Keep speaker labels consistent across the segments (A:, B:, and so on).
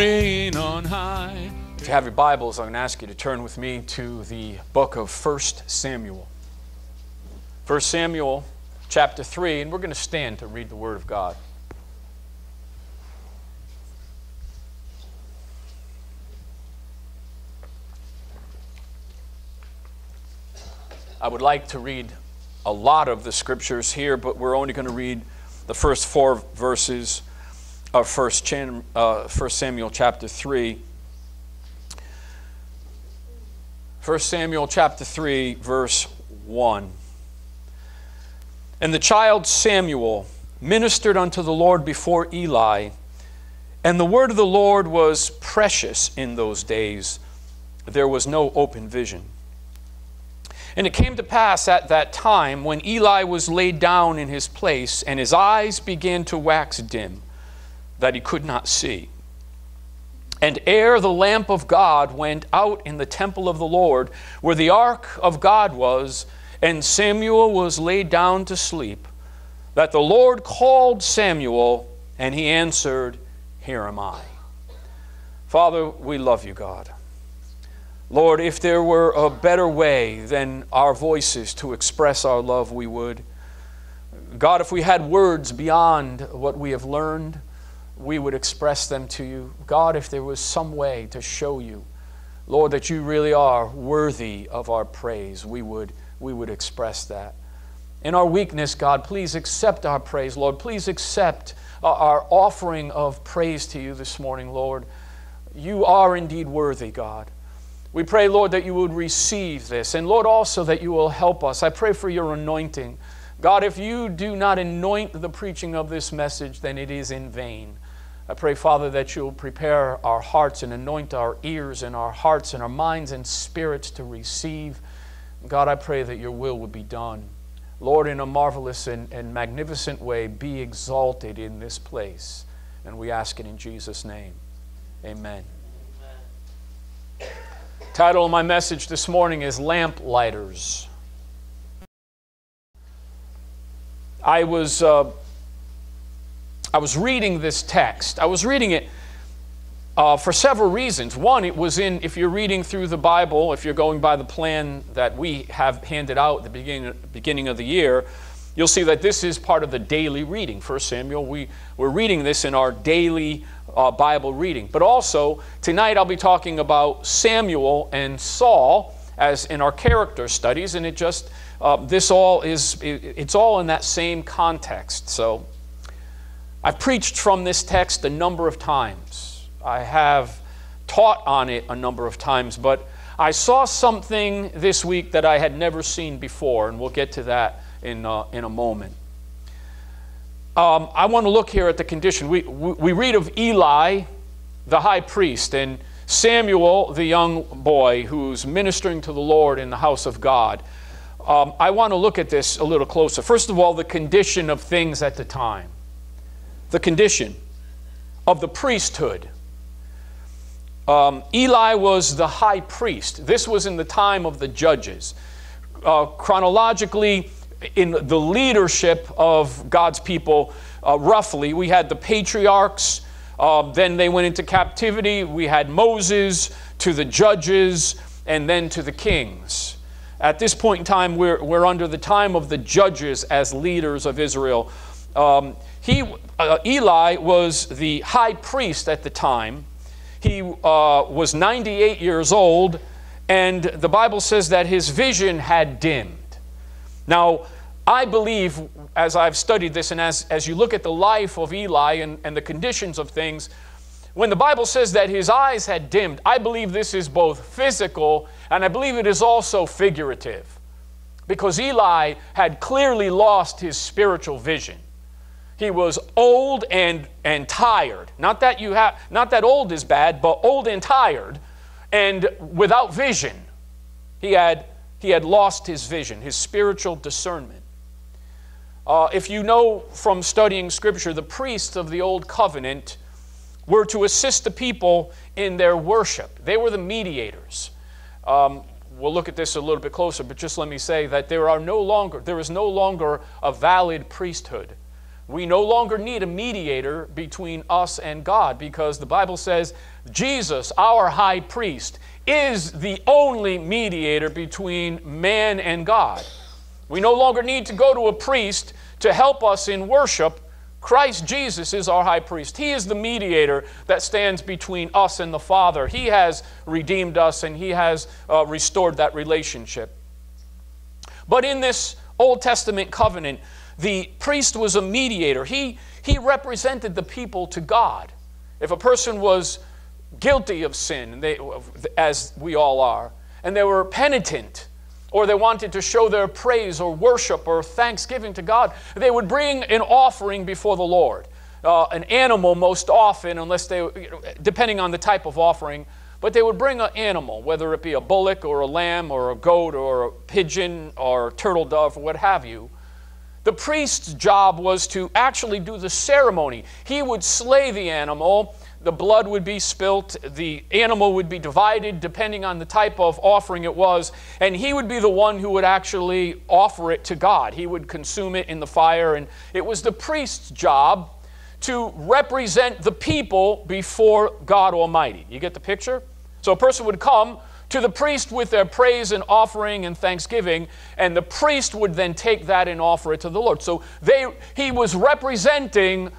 A: reign on high. If you have your Bibles, I'm going to ask you to turn with me to the book of 1 Samuel. 1 Samuel chapter 3, and we're going to stand to read the Word of God. I would like to read a lot of the scriptures here, but we're only going to read the first 4 verses of 1 Samuel chapter 3. 1 Samuel chapter 3, verse 1. And the child Samuel ministered unto the Lord before Eli, and the word of the Lord was precious in those days. There was no open vision. And it came to pass at that time, when Eli was laid down in his place, and his eyes began to wax dim, that he could not see. And ere the lamp of God went out in the temple of the Lord, where the ark of God was, and Samuel was laid down to sleep, that the Lord called Samuel, and he answered, Here am I. Father, we love you, God. Lord, if there were a better way than our voices to express our love, we would. God, if we had words beyond what we have learned, we would express them to you. God, if there was some way to show you, Lord, that you really are worthy of our praise, we would express that. In our weakness, God, please accept our praise, Lord. Please accept our offering of praise to you this morning, Lord. You are indeed worthy, God. We pray, Lord, that you would receive this. And, Lord, also that you will help us. I pray for your anointing. God, if you do not anoint the preaching of this message, then it is in vain. I pray, Father, that you'll prepare our hearts and anoint our ears and our hearts and our minds and spirits to receive. God, I pray that your will would be done. Lord, in a marvelous and magnificent way, be exalted in this place. And we ask it in Jesus' name. Amen. The title of my message this morning is Lamplighters. I was reading this text. I was reading it for several reasons. One, it was if you're reading through the Bible, if you're going by the plan that we have handed out at the beginning of the year, you'll see that this is part of the daily reading. 1 Samuel, we're reading this in our daily Bible reading. But also, tonight I'll be talking about Samuel and Saul as in our character studies, and it's all in that same context. So, I've preached from this text a number of times. I have taught on it a number of times, but I saw something this week that I had never seen before, and we'll get to that in a moment. I want to look here at the condition. We read of Eli, the high priest, and Samuel, the young boy who's ministering to the Lord in the house of God. I want to look at this a little closer. First of all, the condition of things at the time. The condition of the priesthood. Eli was the high priest. This was in the time of the judges. Chronologically, in the leadership of God's people, roughly, we had the patriarchs, then they went into captivity, we had Moses, to the judges, and then to the kings. At this point in time, we're under the time of the judges as leaders of Israel. Eli was the high priest at the time. He was 98 years old, and the Bible says that his vision had dimmed. Now, I believe, as I've studied this, and as you look at the life of Eli and the conditions of things, when the Bible says that his eyes had dimmed, I believe this is both physical and I believe it is also figurative. Because Eli had clearly lost his spiritual vision. He was old and tired. Not that old is bad, but old and tired and without vision. He had lost his vision, his spiritual discernment. If you know from studying Scripture, the priests of the Old Covenant were to assist the people in their worship. They were the mediators. We'll look at this a little bit closer, but just let me say that there is no longer a valid priesthood We no longer need a mediator between us and God, because the Bible says Jesus, our high priest, is the only mediator between man and God. We no longer need to go to a priest to help us in worship. Christ Jesus is our high priest. He is the mediator that stands between us and the Father. He has redeemed us, and He has restored that relationship. But in this Old Testament covenant, the priest was a mediator. He represented the people to God. If a person was guilty of sin, as we all are, and they were penitent, or they wanted to show their praise or worship or thanksgiving to God, they would bring an offering before the Lord. An animal most often, unless they, depending on the type of offering, but they would bring an animal, whether it be a bullock or a lamb or a goat or a pigeon or a turtle dove or what have you. The priest's job was to actually do the ceremony. He would slay the animal, the blood would be spilt, the animal would be divided depending on the type of offering it was, and he would be the one who would actually offer it to God. He would consume it in the fire, and it was the priest's job to represent the people before God Almighty. You get the picture? So a person would come to the priest with their praise and offering and thanksgiving, and the priest would then take that and offer it to the Lord. So he was representing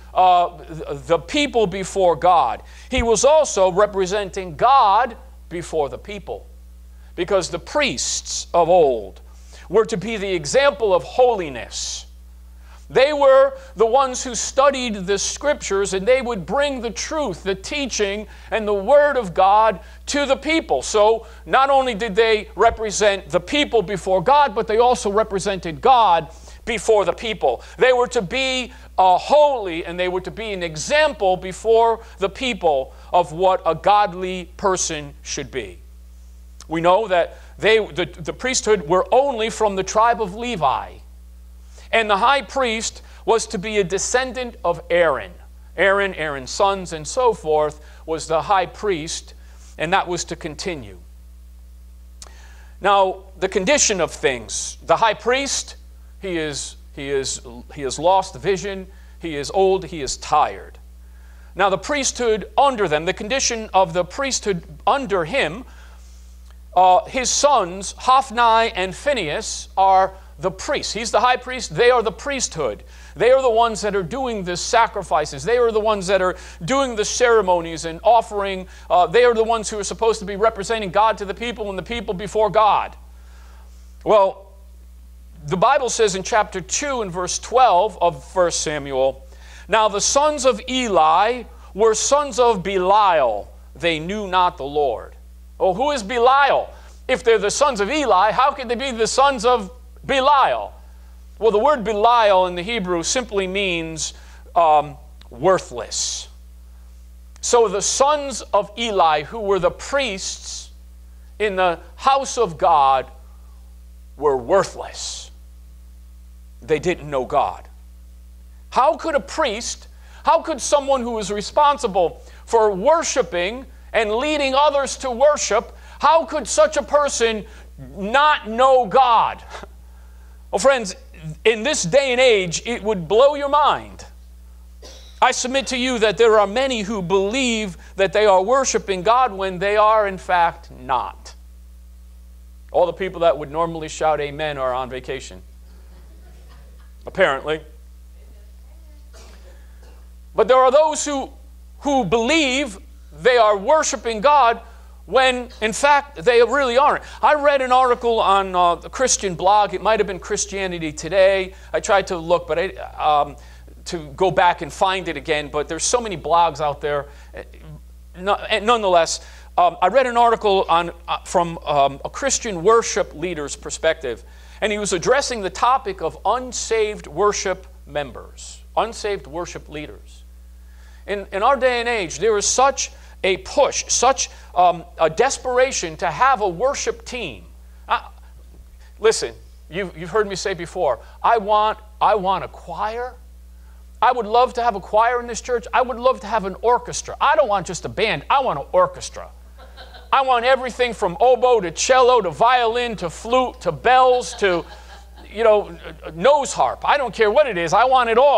A: the people before God. He was also representing God before the people, because the priests of old were to be the example of holiness. They were the ones who studied the Scriptures, and they would bring the truth, the teaching, and the Word of God to the people. So not only did they represent the people before God, but they also represented God before the people. They were to be holy, and they were to be an example before the people of what a godly person should be. We know that the priesthood were only from the tribe of Levi. And the high priest was to be a descendant of Aaron. Aaron's sons, and so forth, was the high priest, and that was to continue. Now, the condition of things. The high priest, he has lost vision, he is old, he is tired. Now, the priesthood under them, the condition of the priesthood under him, his sons, Hophni and Phinehas, are the priests. He's the high priest. They are the priesthood. They are the ones that are doing the sacrifices. They are the ones that are doing the ceremonies and offering. They are the ones who are supposed to be representing God to the people and the people before God. Well, the Bible says in chapter 2 and verse 12 of 1 Samuel, "Now the sons of Eli were sons of Belial. They knew not the Lord." Oh, who is Belial? If they're the sons of Eli, how could they be the sons of Belial? Well, the word Belial in the Hebrew simply means worthless. So the sons of Eli, who were the priests in the house of God, were worthless. They didn't know God. How could a priest, how could someone who is responsible for worshiping and leading others to worship, how could such a person not know God? Well, friends, in this day and age, it would blow your mind. I submit to you that there are many who believe that they are worshiping God when they are, in fact, not. All the people that would normally shout amen are on vacation, apparently. But there are those who believe they are worshiping God when, in fact, they really aren't. I read an article on the Christian blog. It might have been Christianity Today. I tried to look, but to go back and find it again. But there's so many blogs out there. Nonetheless, I read an article from a Christian worship leader's perspective, and he was addressing the topic of unsaved worship members, unsaved worship leaders. In our day and age, there is such a push, such a desperation to have a worship team. Listen, you've heard me say before, I want a choir. I would love to have a choir in this church. I would love to have an orchestra. I don't want just a band. I want an orchestra. I want everything from oboe to cello to violin to flute to bells to, nose harp. I don't care what it is. I want it all.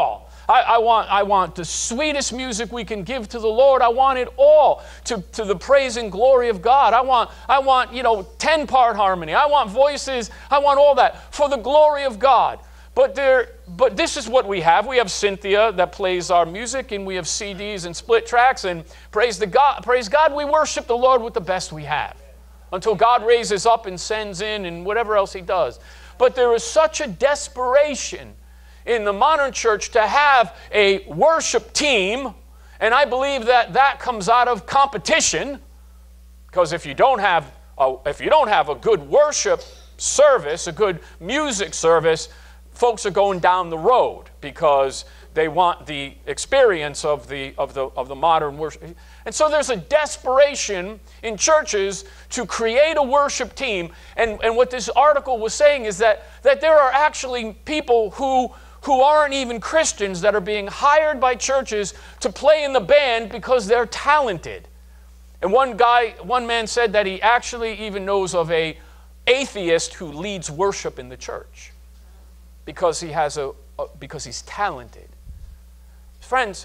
A: I want the sweetest music we can give to the Lord. I want it all to the praise and glory of God. I want 10-part harmony. I want voices. I want all that for the glory of God. But this is what we have. We have Cynthia that plays our music, and we have CDs and split tracks, and praise God, we worship the Lord with the best we have until God raises up and sends in and whatever else he does. But there is such a desperation in the modern church to have a worship team, and I believe that comes out of competition, because if you don't have a good worship service, a good music service, folks are going down the road because they want the experience of the modern worship. And so there's a desperation in churches to create a worship team. And what this article was saying is that there are actually people who aren't even Christians that are being hired by churches to play in the band because they're talented. And one man said that he actually even knows of an atheist who leads worship in the church because because he's talented. Friends,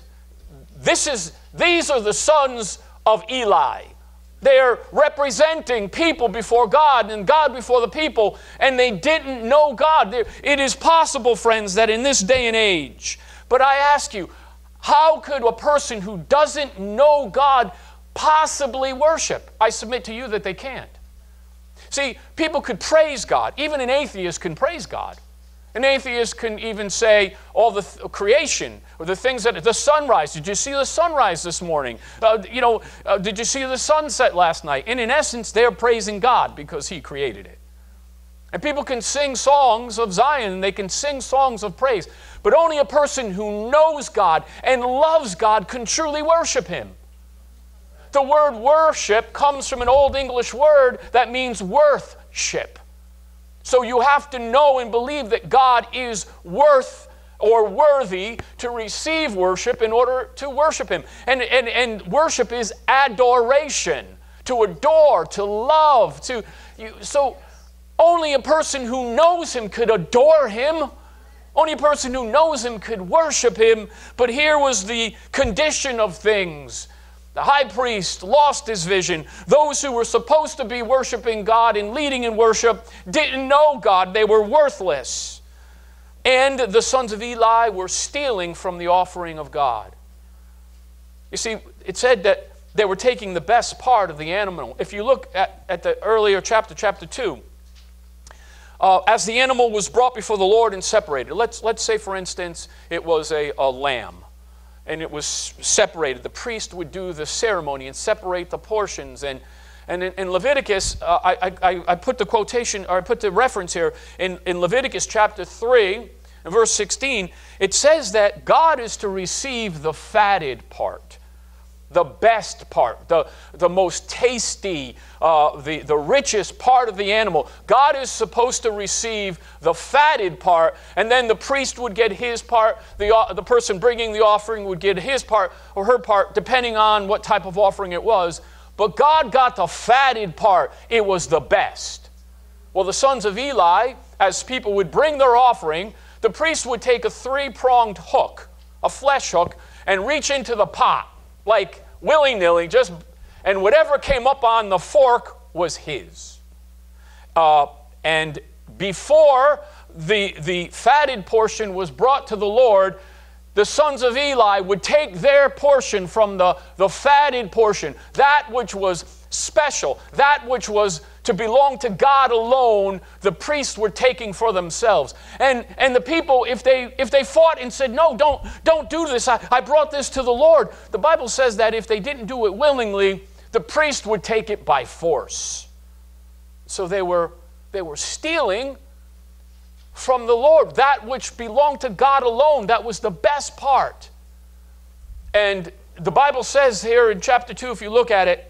A: these are the sons of Eli. They're representing people before God and God before the people, and they didn't know God. It is possible, friends, that in this day and age, but I ask you, how could a person who doesn't know God possibly worship? I submit to you that they can't. See, people could praise God. Even an atheist can praise God. An atheist can even say all the creation, or the things the sunrise. Did you see the sunrise this morning? Did you see the sunset last night? And in essence, they're praising God because he created it. And people can sing songs of Zion, and they can sing songs of praise. But only a person who knows God and loves God can truly worship him. The word worship comes from an Old English word that means worthship. So you have to know and believe that God is worth or worthy to receive worship in order to worship him. And worship is adoration, to adore, to love. So only a person who knows him could adore him. Only a person who knows him could worship him. But here was the condition of things. The high priest lost his vision. Those who were supposed to be worshiping God and leading in worship didn't know God. They were worthless. And the sons of Eli were stealing from the offering of God. You see, it said that they were taking the best part of the animal. If you look at the earlier chapter 2, as the animal was brought before the Lord and separated, let's say, for instance, it was a lamb. And it was separated. The priest would do the ceremony and separate the portions. And in Leviticus, I put the quotation, or I put the reference here. In Leviticus chapter 3, and verse 16, it says that God is to receive the fatted part, the best part, the most tasty, the richest part of the animal. God is supposed to receive the fatted part, and then the priest would get his part, the person bringing the offering would get his part or her part, depending on what type of offering it was. But God got the fatted part. It was the best. Well, the sons of Eli, as people would bring their offering, the priest would take a 3-pronged hook, a flesh hook, and reach into the pot, like willy-nilly, and whatever came up on the fork was his. And before the fatted portion was brought to the Lord, the sons of Eli would take their portion from the fatted portion, that which was special, that which was to belong to God alone, the priests were taking for themselves. And the people, if they fought and said, no, don't do this, I brought this to the Lord, the Bible says that if they didn't do it willingly, the priest would take it by force. So they were stealing from the Lord, that which belonged to God alone. That was the best part. And the Bible says here in chapter 2, if you look at it,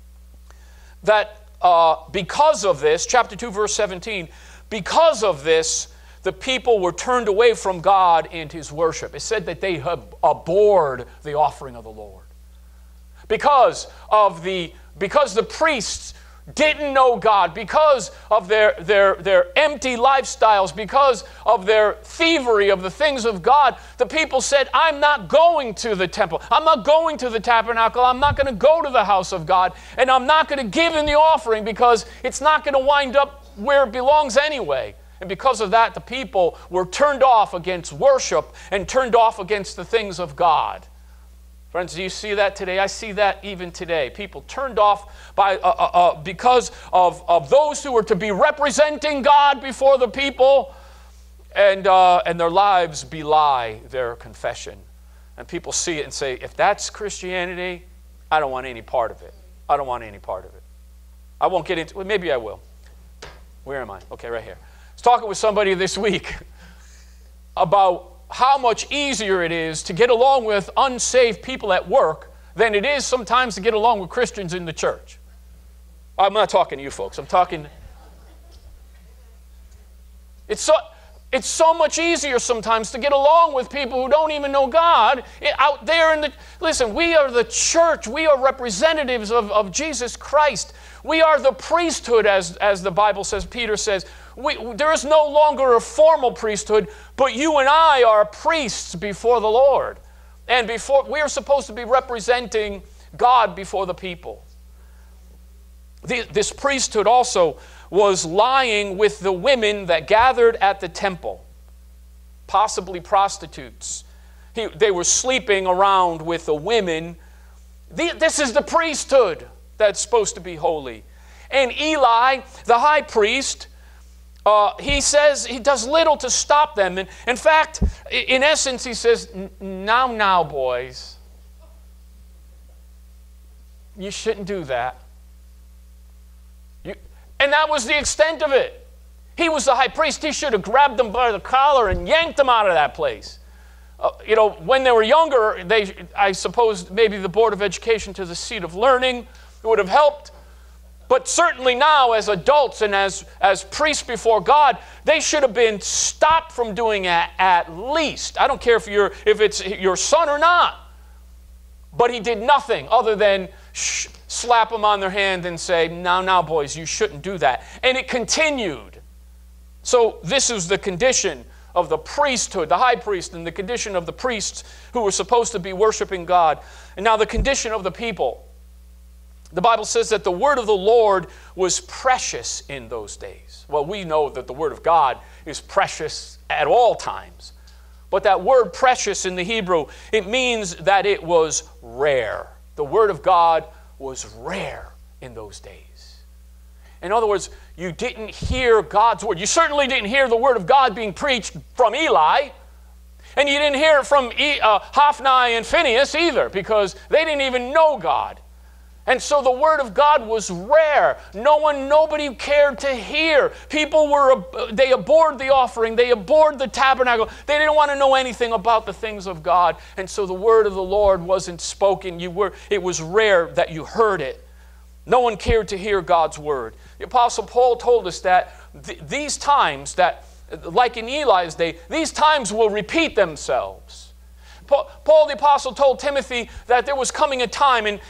A: that because of this, chapter 2, verse 17, because of this, the people were turned away from God and his worship. It said that they abhorred the offering of the Lord. Because the priests didn't know God, because of their empty lifestyles, because of their thievery of the things of God, the people said, I'm not going to the temple. I'm not going to the tabernacle. I'm not going to go to the house of God. And I'm not going to give in the offering because it's not going to wind up where it belongs anyway. And because of that, the people were turned off against worship and turned off against the things of God. Friends, do you see that today? I see that even today. People turned off because of those who were to be representing God before the people, and their lives belie their confession. And people see it and say, if that's Christianity, I don't want any part of it. I don't want any part of it. I won't get into it. Maybe I will. Where am I? Okay, right here. I was talking with somebody this week about how much easier it is to get along with unsaved people at work than it is sometimes to get along with Christians in the church. I'm not talking to you folks. I'm talking... It's so much easier sometimes to get along with people who don't even know God out there in the... Listen, we are the church. We are representatives of Jesus Christ. We are the priesthood, as the Bible says, Peter says. There is no longer a formal priesthood, but you and I are priests before the Lord. And we are supposed to be representing God before the people. This priesthood also was lying with the women that gathered at the temple, possibly prostitutes. They were sleeping around with the women. This is the priesthood that's supposed to be holy. And Eli, the high priest, he says he does little to stop them. And in fact, in essence, he says, now, boys, you shouldn't do that. And that was the extent of it. He was the high priest. He should have grabbed them by the collar and yanked them out of that place. When they were younger, I suppose maybe the Board of Education to the seat of learning would have helped. But certainly now, as adults and as priests before God, they should have been stopped from doing it at least. I don't care if it's your son or not. But he did nothing other than slap them on their hand and say, now, boys, you shouldn't do that. And it continued. So this is the condition of the priesthood, the high priest, and the condition of the priests who were supposed to be worshiping God. And now the condition of the people. The Bible says that the word of the Lord was precious in those days. Well, we know that the word of God is precious at all times. But that word precious in the Hebrew, it means that it was rare. The word of God was rare in those days. In other words, you didn't hear God's word. You certainly didn't hear the word of God being preached from Eli. And you didn't hear it from Hophni and Phinehas either, because they didn't even know God. And so the word of God was rare. Nobody cared to hear. They abhorred the offering. They abhorred the tabernacle. They didn't want to know anything about the things of God. And so the word of the Lord wasn't spoken. It was rare that you heard it. No one cared to hear God's word. The Apostle Paul told us that these times, like in Eli's day, these times will repeat themselves. Paul the Apostle told Timothy that there was coming a time in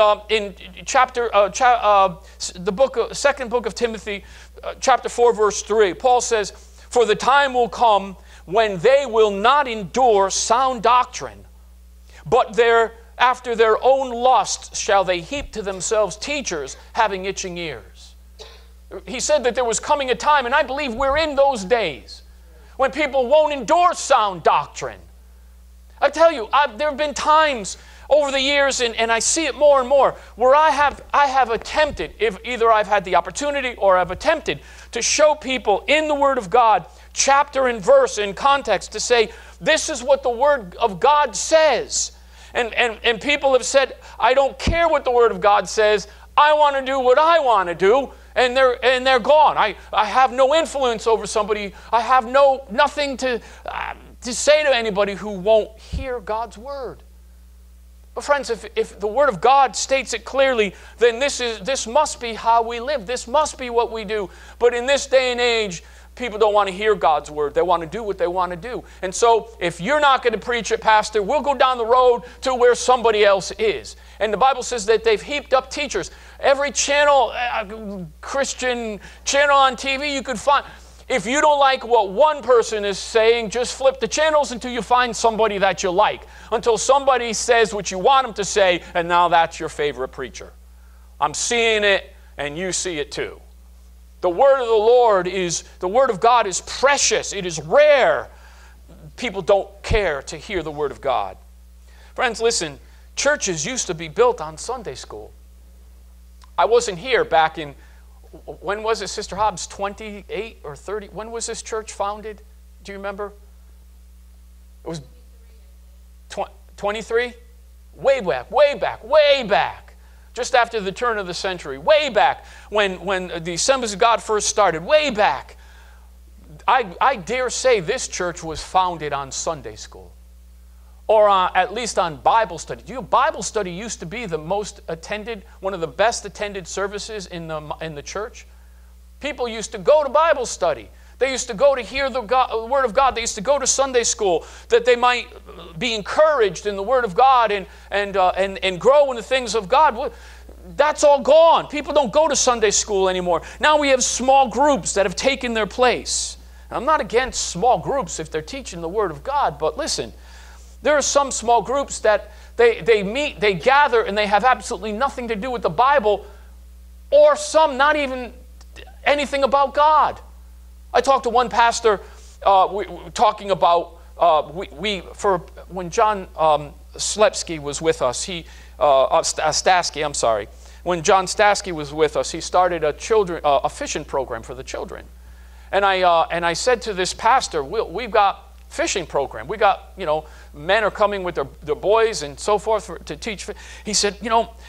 A: second book of Timothy, chapter 4, verse 3. Paul says, "For the time will come when they will not endure sound doctrine, but after their own lusts shall they heap to themselves teachers having itching ears." He said that there was coming a time, and I believe we're in those days, when people won't endure sound doctrine. I tell you, there have been times over the years, and I see it more and more, where I have attempted, if either I've had the opportunity or I've attempted to show people in the Word of God, chapter and verse in context, to say, this is what the Word of God says. And people have said, I don't care what the Word of God says, I want to do what I want to do, and they're gone. I have no influence over somebody. I have nothing to say to anybody who won't hear God's word. But friends, if the word of God states it clearly, then this must be how we live. This must be what we do. But in this day and age, people don't want to hear God's word. They want to do what they want to do. And so if you're not going to preach it, Pastor, we'll go down the road to where somebody else is. And the Bible says that they've heaped up teachers. Every channel, Christian channel on TV you could find. If you don't like what one person is saying, just flip the channels until you find somebody that you like. Until somebody says what you want them to say, and now that's your favorite preacher. I'm seeing it, and you see it too. The word of the Lord is, the word of God is precious. It is rare. People don't care to hear the word of God. Friends, listen, churches used to be built on Sunday school. I wasn't here back in, when was it, Sister Hobbs, 28 or 30? When was this church founded? Do you remember? It was 23? Way back. Just after the turn of the century. Way back when the Assemblies of God first started. Way back. I dare say this church was founded on Sunday school. Or at least on Bible study. Bible study used to be the most attended, one of the best attended services in the church. People used to go to Bible study. They used to go to hear the Word of God. They used to go to Sunday school that they might be encouraged in the Word of God and grow in the things of God. That's all gone. People don't go to Sunday school anymore. Now we have small groups that have taken their place. I'm not against small groups if they're teaching the Word of God, but listen, there are some small groups that they meet, they gather, and they have absolutely nothing to do with the Bible, or some not even anything about God. I talked to one pastor talking about, when John Slepsky was with us, Stasky, I'm sorry. When John Stasky was with us, he started a fishing program for the children. And I said to this pastor, we've got fishing program. We got, men are coming with their boys and so forth to teach. He said,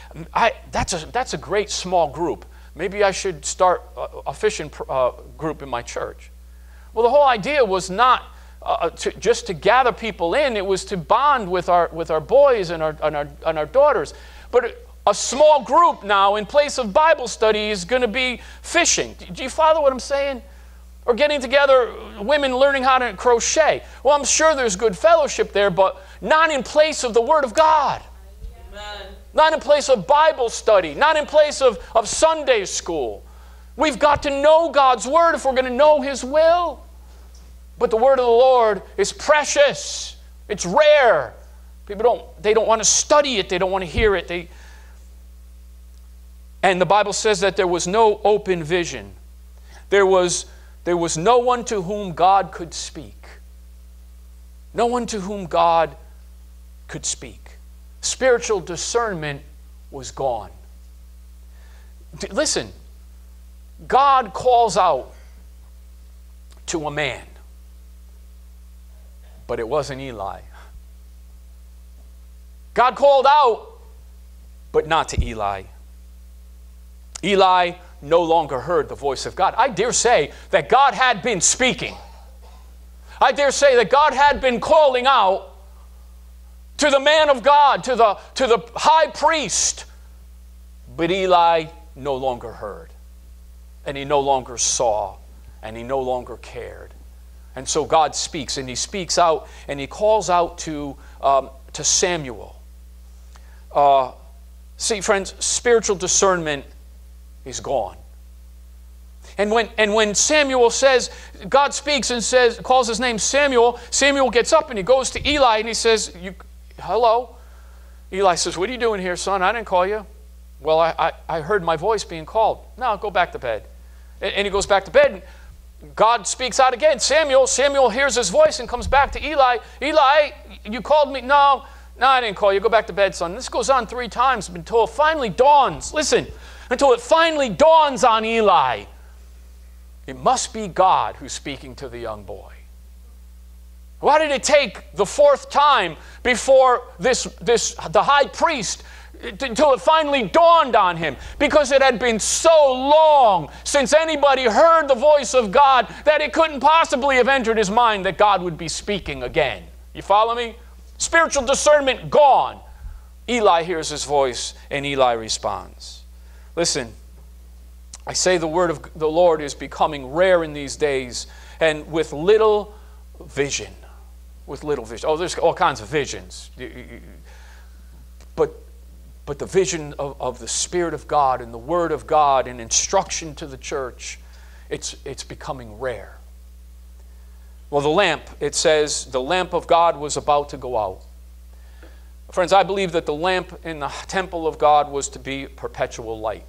A: that's a great small group. Maybe I should start a fishing group in my church. Well, the whole idea was not just to gather people in. It was to bond with our boys and our daughters. But a small group now, in place of Bible study, is going to be fishing. Do you follow what I'm saying? Or getting together, women learning how to crochet. Well, I'm sure there's good fellowship there, but not in place of the Word of God. Amen. Not in place of Bible study. Not in place of Sunday school. We've got to know God's Word if we're going to know His will. But the Word of the Lord is precious. It's rare. People don't want to study it. They don't want to hear it. And the Bible says that there was no open vision. There was no one to whom God could speak. No one to whom God could speak. Spiritual discernment was gone. Listen, God calls out to a man, but it wasn't Eli. God called out, but not to Eli. Eli no longer heard the voice of God. I dare say that God had been speaking. I dare say that God had been calling out to the man of God, to the high priest. But Eli no longer heard. And he no longer saw. And he no longer cared. And so God speaks. And he speaks out. And he calls out to Samuel. See, friends, spiritual discernment is gone. And when Samuel says, God speaks and calls his name Samuel, Samuel gets up and he goes to Eli and he says, hello? Eli says, what are you doing here, son? I didn't call you. Well, I heard my voice being called. No, go back to bed. And he goes back to bed. And God speaks out again. Samuel hears his voice and comes back to Eli. Eli, you called me? No, I didn't call you. Go back to bed, son. This goes on 3 times until it finally dawns. Listen, until it finally dawns on Eli. It must be God who's speaking to the young boy. Why did it take the 4th time before the high priest until it finally dawned on him? Because it had been so long since anybody heard the voice of God that it couldn't possibly have entered his mind that God would be speaking again. You follow me? Spiritual discernment gone. Eli hears his voice and Eli responds. Listen, I say the word of the Lord is becoming rare in these days and with little vision. With little vision. Oh, there's all kinds of visions. But But the vision of the Spirit of God and the Word of God and instruction to the church, it's becoming rare. Well, the lamp, it says, the lamp of God was about to go out. Friends, I believe that the lamp in the temple of God was to be perpetual light.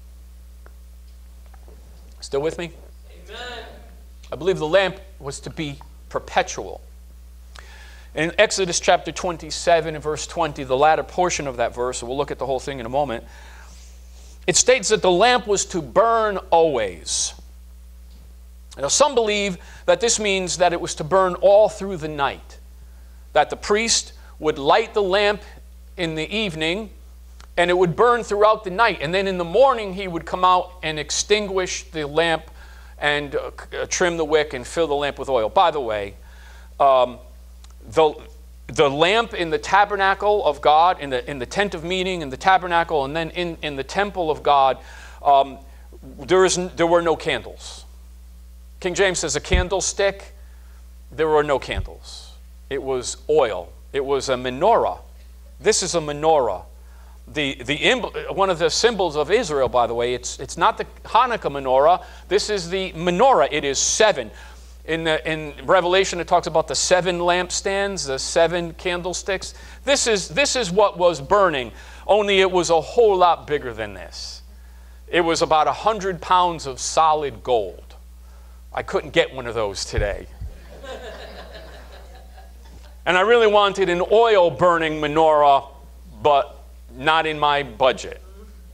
A: Still with me? Amen. I believe the lamp was to be perpetual. In Exodus chapter 27 and verse 20, the latter portion of that verse, and we'll look at the whole thing in a moment, it states that the lamp was to burn always. Now, some believe that this means that it was to burn all through the night, that the priest would light the lamp in the evening, and it would burn throughout the night. And then in the morning, he would come out and extinguish the lamp and trim the wick and fill the lamp with oil. By the way, the lamp in the tabernacle of God, in the tent of meeting, in the tabernacle, and then in the temple of God, there were no candles. King James says a candlestick. There were no candles. It was oil. It was a menorah. This is a menorah. One of the symbols of Israel, by the way, it's not the Hanukkah menorah. This is the menorah. It is 7. In Revelation, it talks about the 7 lampstands, the 7 candlesticks. This is what was burning, only it was a whole lot bigger than this. It was about 100 pounds of solid gold. I couldn't get one of those today. And I really wanted an oil-burning menorah, but not in my budget.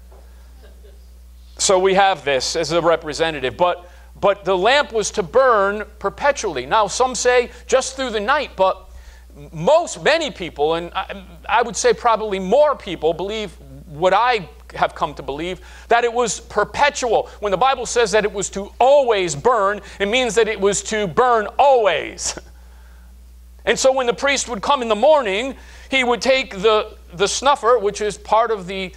A: So we have this as a representative. But the lamp was to burn perpetually. Now, some say just through the night, but many people, and I would say probably more people, believe what I have come to believe, that it was perpetual. When the Bible says that it was to always burn, it means that it was to burn always. And so when the priest would come in the morning, he would take the snuffer, which is part of the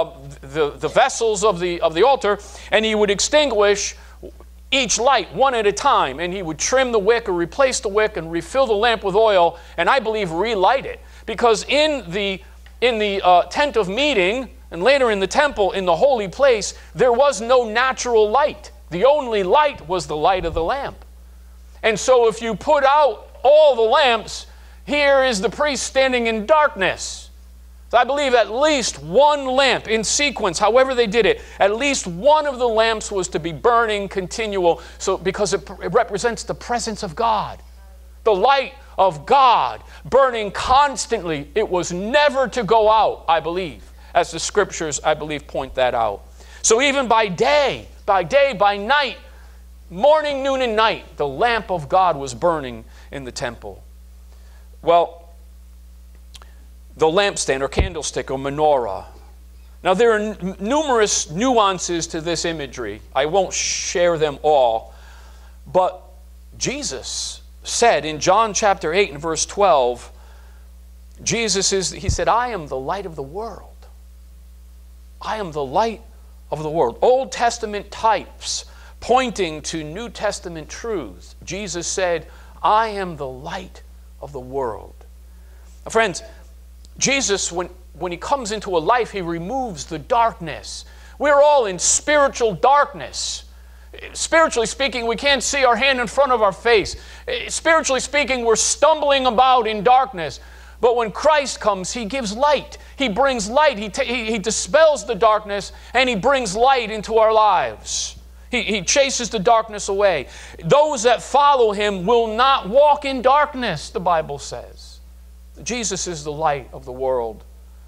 A: vessels of the altar, and he would extinguish each light one at a time, and he would trim the wick or replace the wick and refill the lamp with oil, and I believe relight it. Because in the tent of meeting, and later in the temple, in the holy place, there was no natural light. The only light was the light of the lamp. And so if you put out all the lamps, here is the priest standing in darkness. So I believe at least one lamp in sequence, however they did it, at least one of the lamps was to be burning continual, because it represents the presence of God. The light of God burning constantly. It was never to go out, I believe, as the scriptures, I believe, point that out. So even by day, by night, morning, noon, and night, the lamp of God was burning in the temple. Well, the lampstand or candlestick or menorah. Now, there are numerous nuances to this imagery. I won't share them all. But Jesus said in John chapter 8 and verse 12, he said, I am the light of the world. I am the light of the world. Old Testament types pointing to New Testament truths. Jesus said, I am the light of the world. Now, friends, Jesus, when he comes into a life, he removes the darkness. We're all in spiritual darkness. Spiritually speaking, we can't see our hand in front of our face. Spiritually speaking, we're stumbling about in darkness. But when Christ comes, he gives light. He brings light. He dispels the darkness, and he brings light into our lives. He chases the darkness away. Those that follow him will not walk in darkness, the Bible says. Jesus is the light of the world.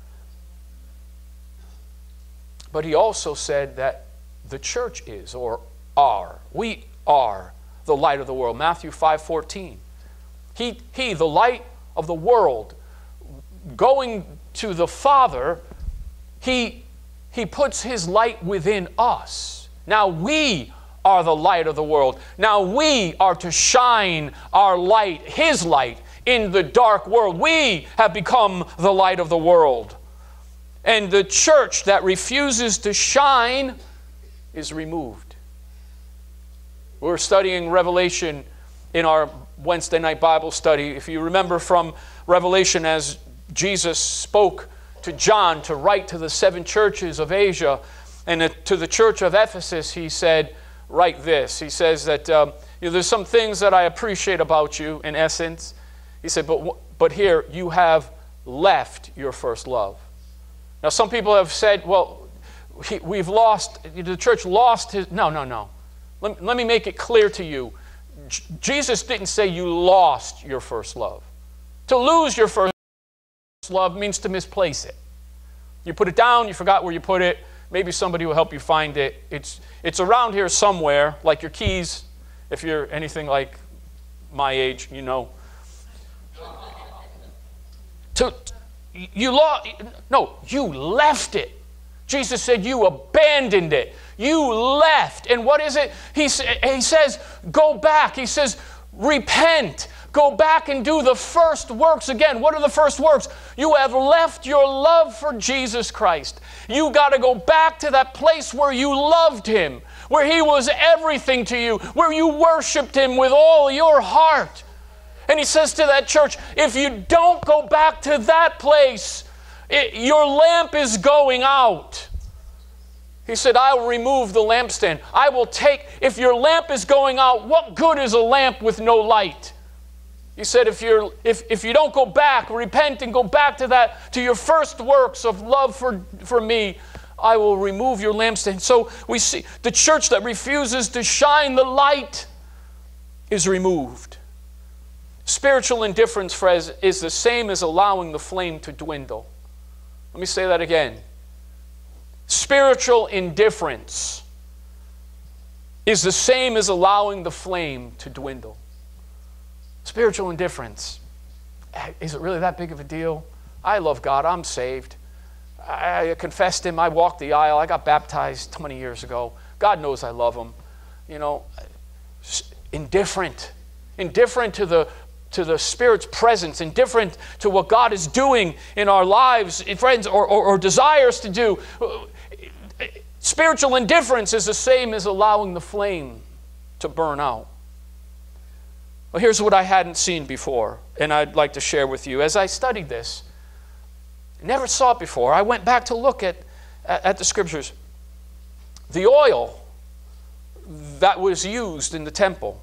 A: But he also said that the church is, or are. We are the light of the world. Matthew 5:14. He, the light of the world, going to the Father, he puts his light within us. Now we are the light of the world. Now we are to shine our light, his light, in the dark world. We have become the light of the world. And the church that refuses to shine is removed. We're studying Revelation in our Wednesday night Bible study. If you remember from Revelation, as Jesus spoke to John to write to the 7 churches of Asia. And to the church of Ephesus, he said, write this. He says that there's some things that I appreciate about you, in essence. He said, but here, you have left your first love. Now, some people have said, well, the church lost his... No. Let me make it clear to you. Jesus didn't say you lost your first love. To lose your first love means to misplace it. You put it down, you forgot where you put it. Maybe somebody will help you find it. It's around here somewhere, like your keys. If you're anything like my age, you know. You left it. Jesus said you abandoned it. You left. And what is it? He says, go back. He says, repent. Go back and do the first works again. What are the first works? You have left your love for Jesus Christ. You got to go back to that place where you loved Him, where He was everything to you, where you worshiped Him with all your heart. And He says to that church, if you don't go back to that place, your lamp is going out. He said, I will remove the lampstand. I will take, if your lamp is going out, what good is a lamp with no light? He said, if you don't go back, repent and go back to your first works of love for me, I will remove your lampstand. So we see the church that refuses to shine the light is removed. Spiritual indifference, friends, is the same as allowing the flame to dwindle. Let me say that again. Spiritual indifference is the same as allowing the flame to dwindle. Spiritual indifference. Is it really that big of a deal? I love God. I'm saved. I confessed Him. I walked the aisle. I got baptized 20 years ago. God knows I love Him. Indifferent. Indifferent to the Spirit's presence. Indifferent to what God is doing in our lives, friends, or desires to do. Spiritual indifference is the same as allowing the flame to burn out. Well, here's what I hadn't seen before, and I'd like to share with you. As I studied this, never saw it before. I went back to look at the Scriptures. The oil that was used in the temple.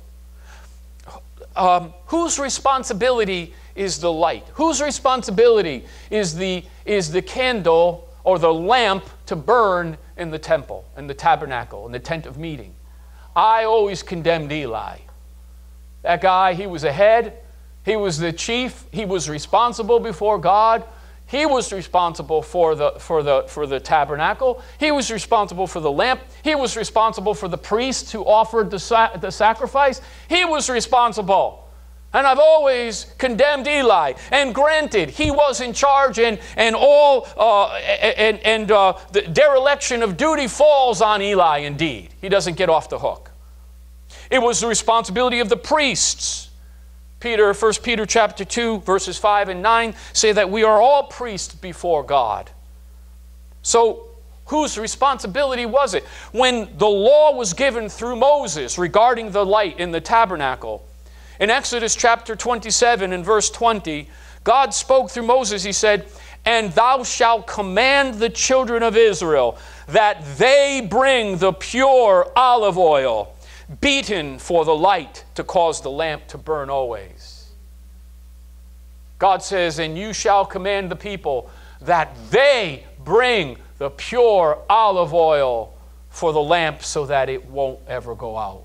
A: Whose responsibility is the light? Whose responsibility is the candle or the lamp to burn in the temple, in the tabernacle, in the tent of meeting? I always condemned Eli. That guy, he was a head. He was the chief. He was responsible before God. He was responsible for the tabernacle. He was responsible for the lamp. He was responsible for the priests who offered the sacrifice. He was responsible. And I've always condemned Eli. And granted, he was in charge, and the dereliction of duty falls on Eli indeed. He doesn't get off the hook. It was the responsibility of the priests. 1 Peter chapter 2, verses 5 and 9 say that we are all priests before God. So, whose responsibility was it? When the law was given through Moses regarding the light in the tabernacle, in Exodus chapter 27 and verse 20, God spoke through Moses. He said, and thou shalt command the children of Israel that they bring the pure olive oil, beaten for the light to cause the lamp to burn always. God says, and you shall command the people that they bring the pure olive oil for the lamp so that it won't ever go out.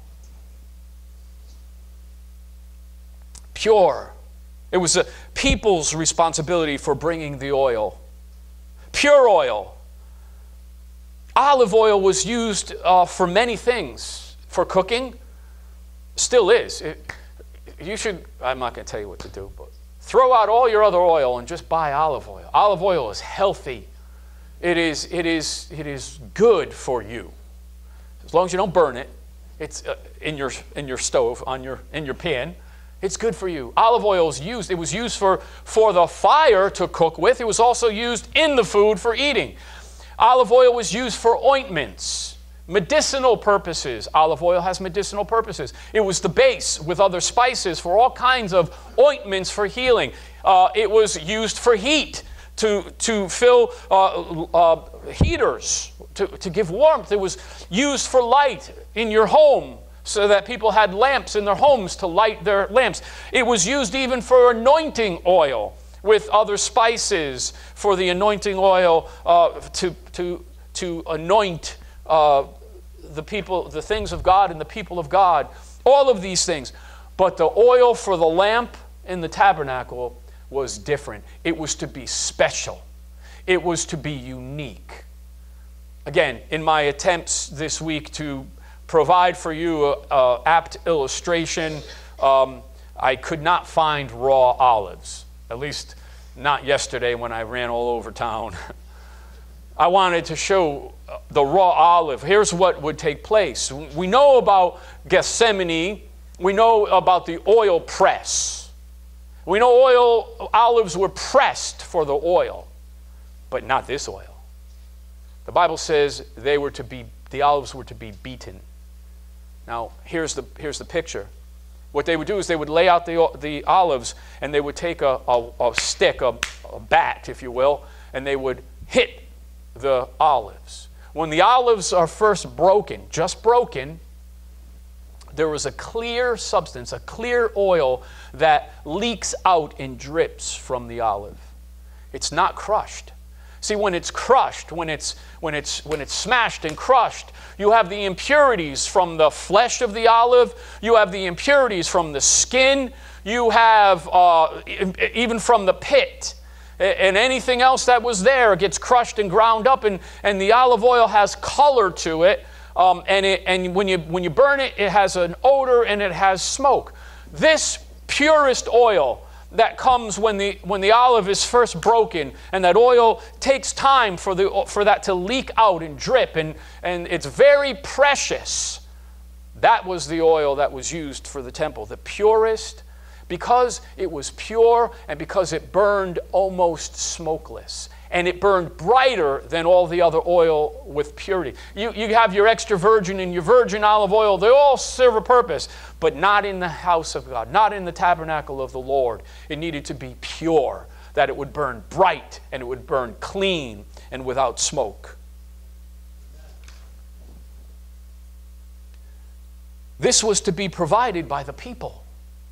A: Pure. It was the people's responsibility for bringing the oil. Pure oil. Olive oil was used for many things. For cooking, still is. You should, I'm not going to tell you what to do, but throw out all your other oil and just buy olive oil. Olive oil is healthy. It is good for you. As long as you don't burn it, it's in your stove, in your pan. It's good for you. Olive oil is used. It was used for the fire to cook with. It was also used in the food for eating. Olive oil was used for ointments. Medicinal purposes. Olive oil has medicinal purposes. It was the base with other spices for all kinds of ointments for healing. It was used for heat, to fill heaters, to give warmth. It was used for light in your home so that people had lamps in their homes to light their lamps. It was used even for anointing oil with other spices for the anointing oil to anoint the people, the things of God and the people of God. All of these things. But the oil for the lamp in the tabernacle was different. It was to be special. It was to be unique. Again, in my attempts this week to provide for you an apt illustration, I could not find raw olives. At least not yesterday when I ran all over town. I wanted to show the raw olive. Here's what would take place. We know about Gethsemane. We know about the oil press. We know olives were pressed for the oil, but not this oil. The Bible says the olives were to be beaten. Now, here's the picture. What they would do is they would lay out the olives, and they would take a stick, a bat, if you will, and they would hit the olives. When the olives are first broken, just broken, there was a clear substance, a clear oil that leaks out and drips from the olive. It's not crushed. See, when it's crushed, when it's smashed and crushed, you have the impurities from the flesh of the olive. You have the impurities from the skin. You have even from the pit. And anything else that was there gets crushed and ground up, and the olive oil has color to it. And when you burn it, it has an odor and it has smoke. This purest oil that comes when the olive is first broken, and that oil takes time for that to leak out and drip, and it's very precious. That was the oil that was used for the temple, the purest, because it was pure and because it burned almost smokeless. And it burned brighter than all the other oil with purity. You have your extra virgin and your virgin olive oil. They all serve a purpose, but not in the house of God, not in the tabernacle of the Lord. It needed to be pure, that it would burn bright and it would burn clean and without smoke. This was to be provided by the people.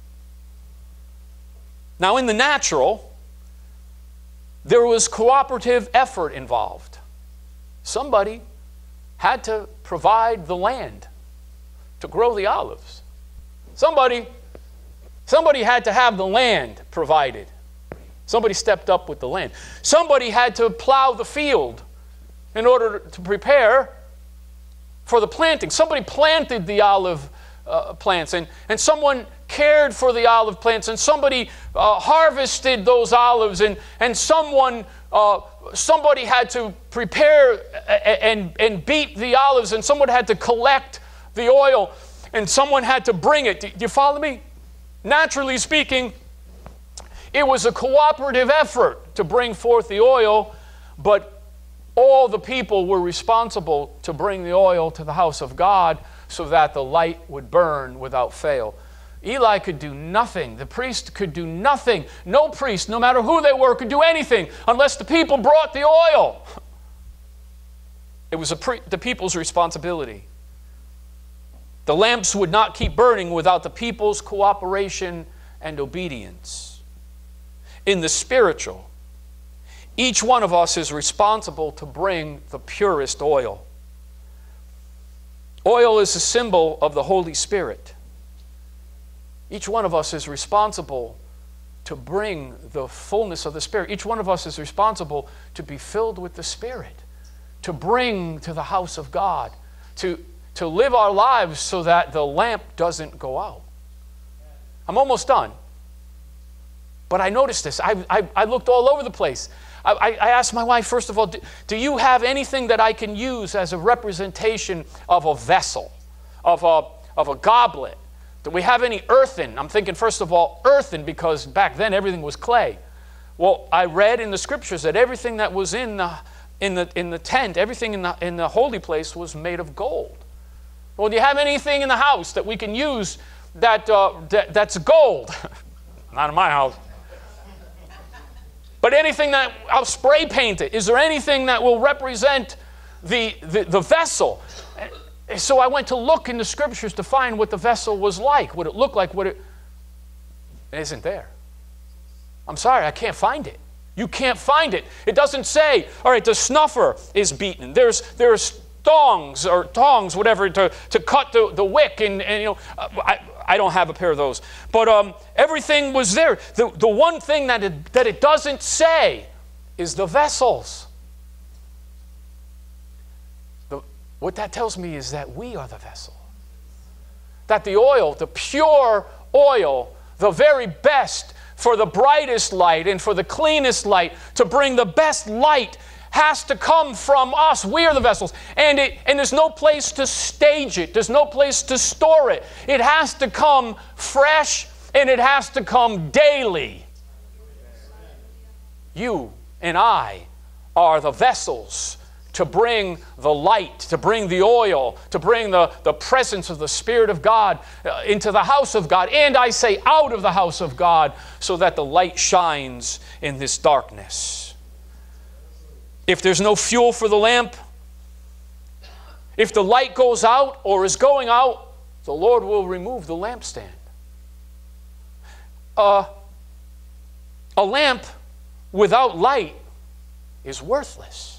A: Now, in the natural, there was cooperative effort involved. Somebody had to provide the land to grow the olives. Somebody had to have the land provided. Somebody stepped up with the land. Somebody had to plow the field in order to prepare for the planting. Somebody planted the olive plants, and someone cared for the olive plants, and somebody harvested those olives, and somebody had to prepare and beat the olives, and someone had to collect the oil, and someone had to bring it. Do you follow me? Naturally speaking, it was a cooperative effort to bring forth the oil, but all the people were responsible to bring the oil to the house of God so that the light would burn without fail. Eli could do nothing. The priest could do nothing. No priest, no matter who they were, could do anything unless the people brought the oil. It was the people's responsibility. The lamps would not keep burning without the people's cooperation and obedience. In the spiritual, each one of us is responsible to bring the purest oil. Oil is a symbol of the Holy Spirit. Each one of us is responsible to bring the fullness of the Spirit. Each one of us is responsible to be filled with the Spirit, to bring to the house of God, to live our lives so that the lamp doesn't go out. I'm almost done. But I noticed this. I looked all over the place. I asked my wife, first of all, do you have anything that I can use as a representation of a vessel, of a goblet? Do we have any earthen? I'm thinking, first of all, earthen, because back then everything was clay. Well, I read in the scriptures that everything that was in the tent, everything in the holy place was made of gold. Well, do you have anything in the house that we can use that's gold? Not in my house. But anything that, I'll spray paint it. Is there anything that will represent the vessel? So I went to look in the scriptures to find what the vessel was like, what it looked like, it isn't there. I'm sorry, I can't find it. You can't find it. It doesn't say, all right, the snuffer is beaten. There's tongs, whatever, to cut the wick. And you know, I don't have a pair of those. But everything was there. The one thing that it doesn't say is the vessels. What that tells me is that we are the vessel. That the oil, the pure oil, the very best, for the brightest light and for the cleanest light, to bring the best light, has to come from us. We are the vessels. And there's no place to stage it. There's no place to store it. It has to come fresh, and it has to come daily. You and I are the vessels to bring the light, to bring the oil, to bring the presence of the Spirit of God into the house of God, and I say out of the house of God, so that the light shines in this darkness. If there's no fuel for the lamp, if the light goes out or is going out, the Lord will remove the lampstand. A lamp without light is worthless.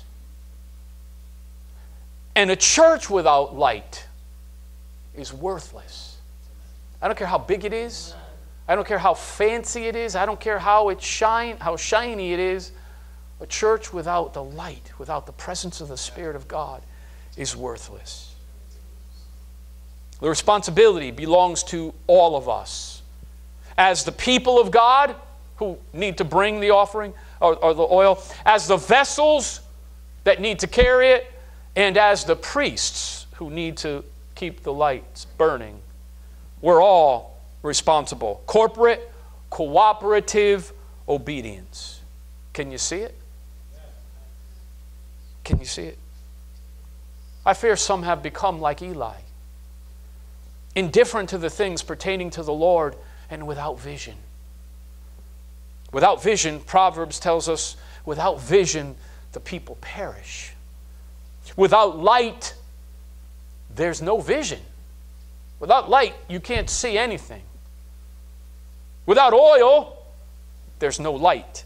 A: And a church without light is worthless. I don't care how big it is. I don't care how fancy it is. I don't care how shiny it is. A church without the light, without the presence of the Spirit of God, is worthless. The responsibility belongs to all of us. As the people of God who need to bring the offering or the oil, as the vessels that need to carry it, and as the priests who need to keep the lights burning, we're all responsible. Corporate, cooperative obedience. Can you see it? Can you see it? I fear some have become like Eli, indifferent to the things pertaining to the Lord and without vision. Without vision, Proverbs tells us, without vision, the people perish. Without light, there's no vision. Without light, you can't see anything. Without oil, there's no light.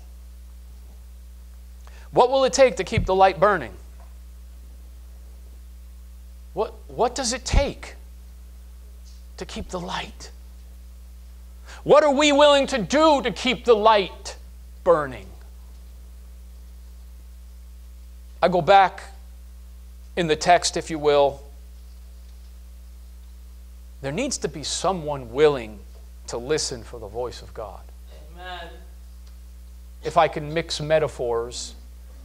A: What will it take to keep the light burning? What does it take to keep the light? What are we willing to do to keep the light burning? I go back in the text, if you will. There needs to be someone willing to listen for the voice of God. Amen. If I can mix metaphors,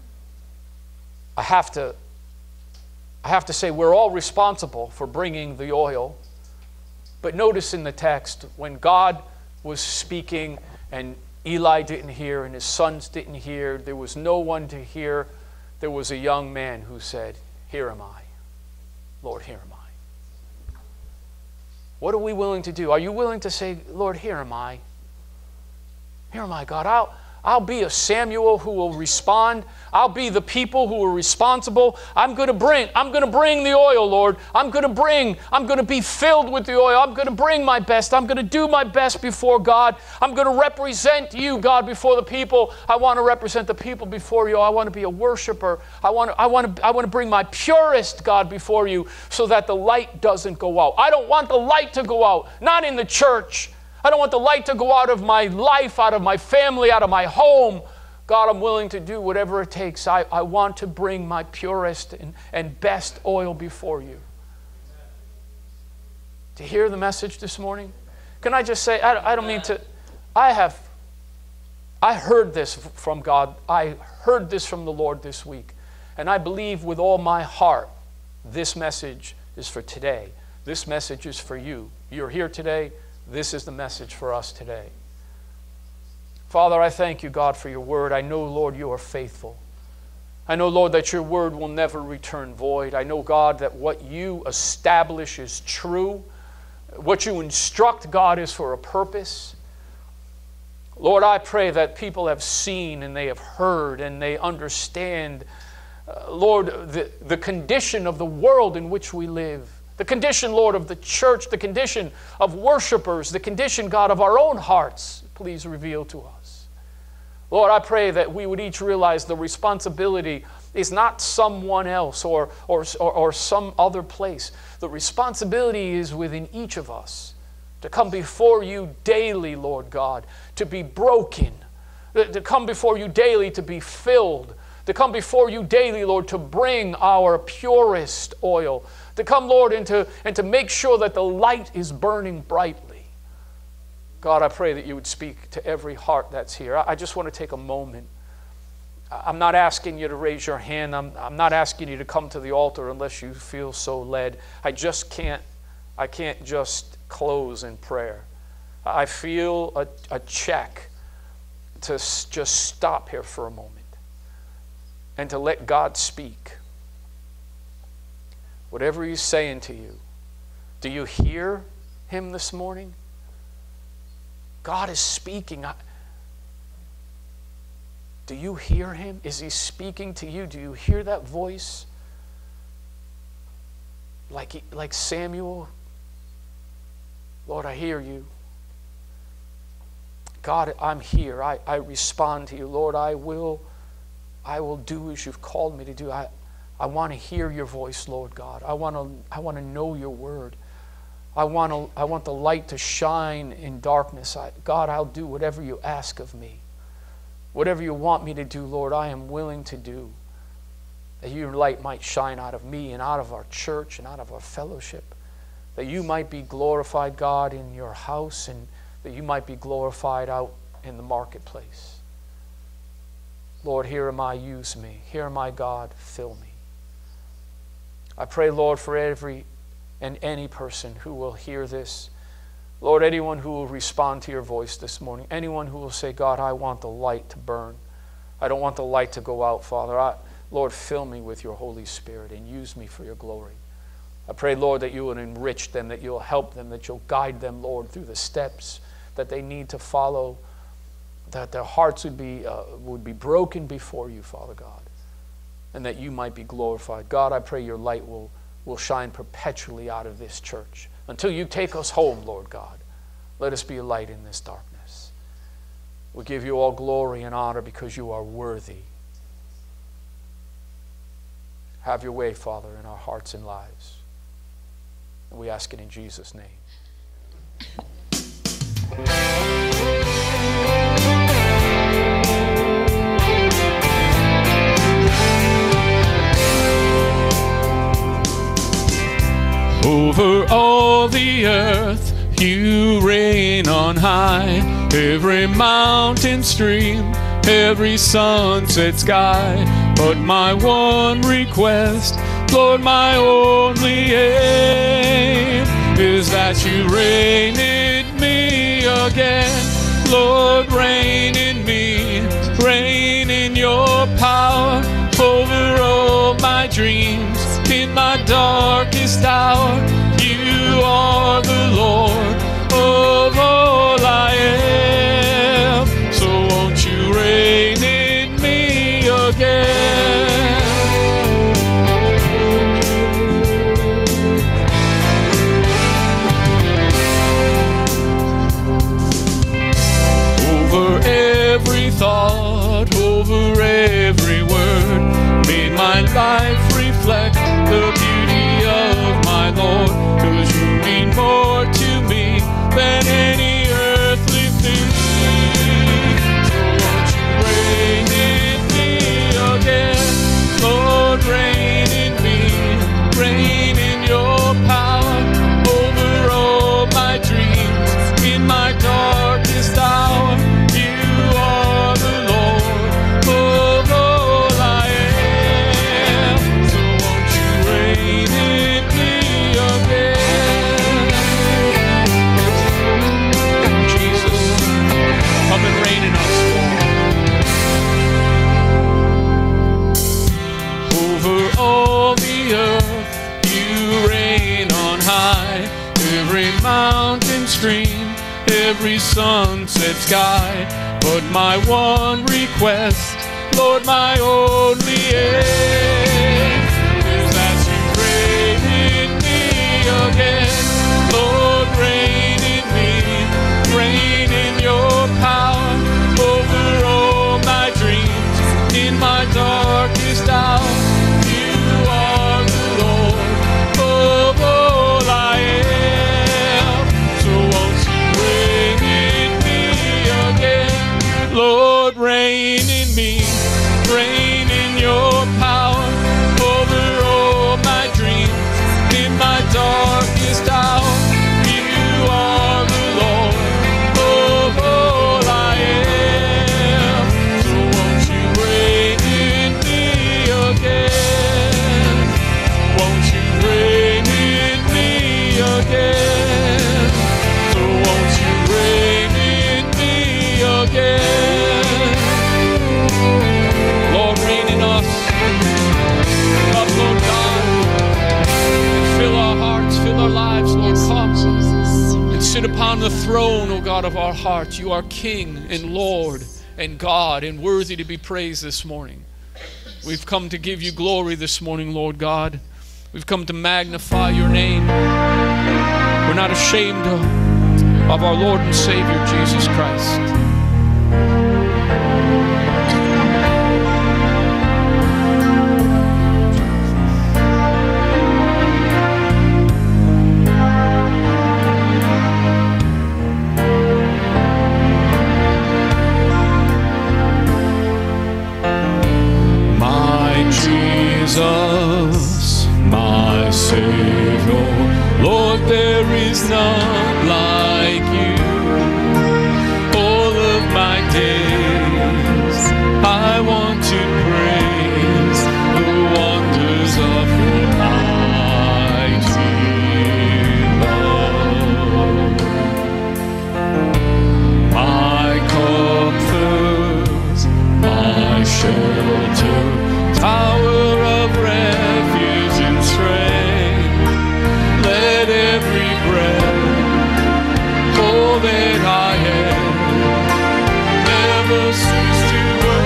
A: I have to say we're all responsible for bringing the oil. But notice in the text, when God was speaking and Eli didn't hear and his sons didn't hear, there was no one to hear, there was a young man who said, "Here am I. Lord, here am I." What are we willing to do? Are you willing to say, "Lord, here am I. Here am I, God. I'll be a Samuel who will respond. I'll be the people who are responsible. I'm going to bring the oil, Lord. I'm going to be filled with the oil. I'm going to bring my best. I'm going to do my best before God. I'm going to represent you, God, before the people. I want to represent the people before you. I want to be a worshiper. I want to bring my purest, God, before you, so that the light doesn't go out. I don't want the light to go out, not in the church. I don't want the light to go out of my life, out of my family, out of my home. God, I'm willing to do whatever it takes. I want to bring my purest and best oil before you. To hear the message this morning? Can I just say, I don't mean to, I heard this from God. I heard this from the Lord this week. And I believe with all my heart, this message is for today. This message is for you. You're here today. This is the message for us today. Father, I thank you, God, for your word. I know, Lord, you are faithful. I know, Lord, that your word will never return void. I know, God, that what you establish is true. What you instruct, God, is for a purpose. Lord, I pray that people have seen and they have heard and they understand, Lord, the condition of the world in which we live. The condition, Lord, of the church, the condition of worshipers, the condition, God, of our own hearts. Please reveal to us. Lord, I pray that we would each realize the responsibility is not someone else or some other place. The responsibility is within each of us to come before you daily, Lord God, to be broken, to come before you daily to be filled, to come before you daily, Lord, to bring our purest oil, to come, Lord, and to make sure that the light is burning brightly. God, I pray that you would speak to every heart that's here. I just want to take a moment. I'm not asking you to raise your hand. I'm not asking you to come to the altar unless you feel so led. I can't just close in prayer. I feel a check to just stop here for a moment and to let God speak. Whatever He's saying to you, do you hear Him this morning? God is speaking. Do you hear Him? Is He speaking to you? Do you hear that voice? Like Samuel? Lord, I hear you. God, I'm here. I respond to you. Lord, I will do as you've called me to do. I want to hear your voice, Lord God. I want to know your word. I want the light to shine in darkness. God, I'll do whatever you ask of me. Whatever you want me to do, Lord, I am willing to do. That your light might shine out of me and out of our church and out of our fellowship. That you might be glorified, God, in your house, and that you might be glorified out in the marketplace. Lord, here am I, use me. Here am I, God, fill me. I pray, Lord, for every and any person who will hear this. Lord, anyone who will respond to your voice this morning. Anyone who will say, God, I want the light to burn. I don't want the light to go out, Father. Lord, fill me with your Holy Spirit and use me for your glory. I pray, Lord, that you will enrich them, that you'll help them, that you'll guide them, Lord, through the steps that they need to follow, that their hearts would be broken before you, Father God, and that you might be glorified. God, I pray your light will shine perpetually out of this church until you take us home, Lord God. Let us be a light in this darkness. We give you all glory and honor because you are worthy. Have your way, Father, in our hearts and lives. And we ask it in Jesus' name.
B: Over all the earth you reign on high. Every mountain stream, every sunset sky. But my one request, Lord, my only aim is that you reign in me again. Lord, reign in me, reign in your power over all my dreams. In my darkest hour, you are the Lord of all I am. So won't you reign in me again? Over every thought, over every word, may my life reflect the beauty of my Lord, 'cause you mean more to me than any earthly thing. So won't you reign in me again? Lord, reign in me, reign in your power over all my dreams. In my darkest hour, you are the Lord of all I am. So won't you reign in me again? Jesus, come and reign in us, Lord. Over all the earth you reign on high. Every mountain stream, every sunset sky. But my one request, Lord, my only aim is that you reign in me again. Lord, reign in me, reign in your power over all my dreams. In my darkest hour, you are the Lord of all I am. So won't you reign in me again? Lord, reign in me, reign in your power over all my dreams. In my darkest hour, you are the Lord of all I am. So won't you reign in me again? Won't you reign in me again? So won't you reign in me again? Lord, reign in us. Come, Lord God, and fill our hearts, fill our lives, Lord. Come and sit upon the throne, O God, of our hearts. You are King and Lord and God, and worthy to be praised this morning. We've come to give you glory this morning, Lord God. We've come to magnify your name. We're not ashamed of our Lord and Savior, Jesus Christ. Jesus, my Savior, Lord, there is none like you. All of my days I want to praise the wonders of your mighty love. My comfort, my shelter, tower of refuge and strength, let every breath, all that I am, never cease to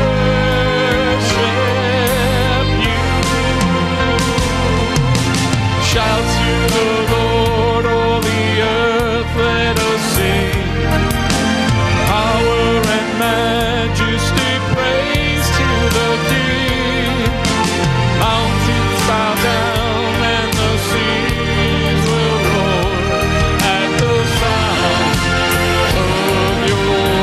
B: worship you. Shout to the Lord, all the earth, let us sing. Power and majesty, praise to the King. Mountains bow down and the seas will roar at the sound of your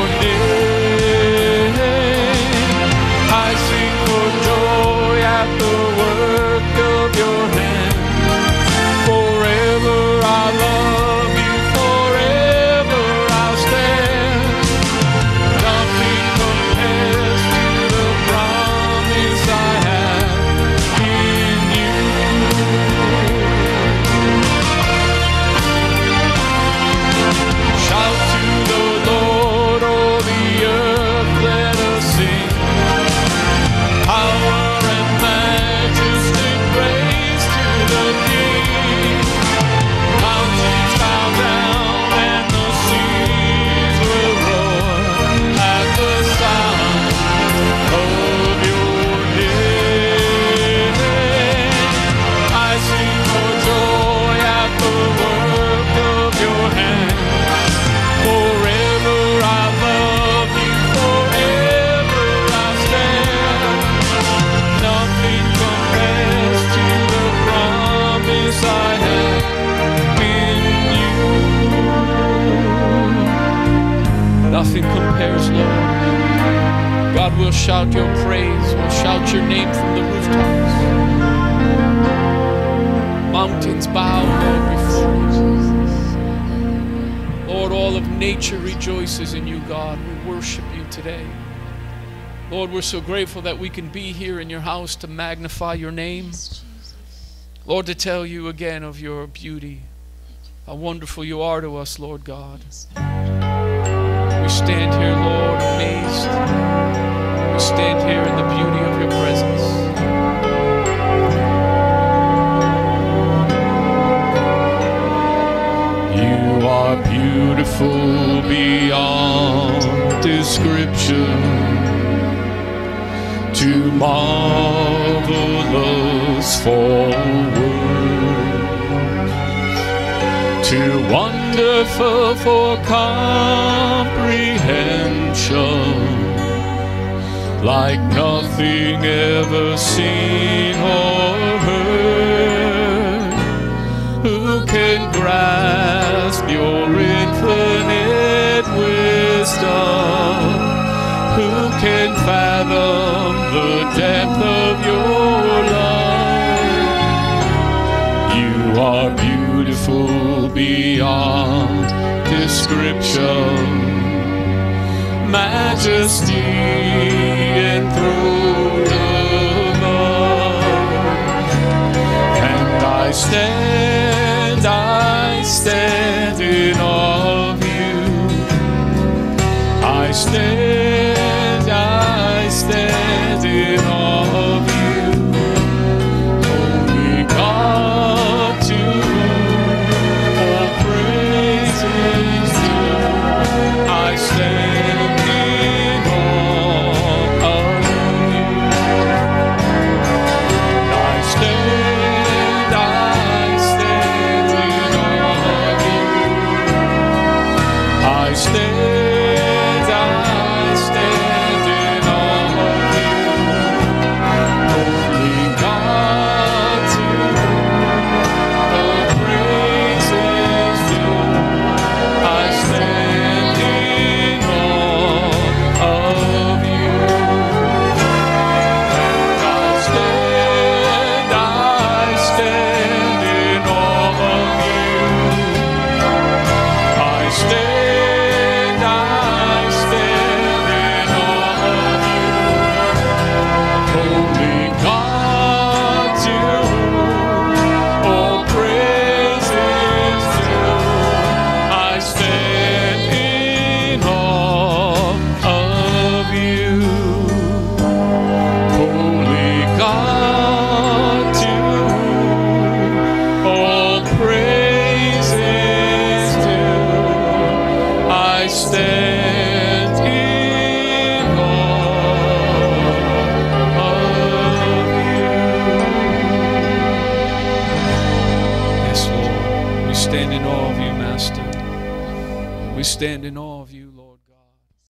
B: name. I sing for joy at the work of your hands. Forever I love you, forever I'll stand. Nothing compares to the promise I have in you. Shout to the Lord, all the earth, let us sing. Power and majesty, praise to the King. Mountains bow down and the seas will roar at the sound of your name. I sing for joy at the work of your hands. Forever I love you, forever I'll stand. Nothing compares to the promise I have in you. Nothing compares, Lord. God, will shout your praise, we'll shout your name from the rooftops. Mountains bow, Lord, before you. Lord, all of nature rejoices in you, God. We worship you today. Lord, we're so grateful that we can be here in your house to magnify your name. Lord, to tell you again of your beauty, how wonderful you are to us, Lord God. We stand here, Lord, amazed. We stand here in the beauty of your presence. You are beautiful beyond description. Too marvelous for words, too wonderful for comprehension, like nothing ever seen or heard. Who can grasp your infinite wisdom? Who can fathom the depth of your love? You are beautiful beyond description, majesty enthroned above. And I stand in awe of you. I stand in awe of you. Holy God, to whom all praise is due. I stand in awe of you. I stand in awe of you. I stand in awe of you. Holy God, to whom all praise is due. I stand in awe of you. I stand in awe of you. I stand in awe of you. Holy God, to whom all praise is due. I stand in awe of you. Holy God, to whom all praise is due. I stand in awe of you. Yes, Lord, we stand in awe of you, Master. We stand in awe of you.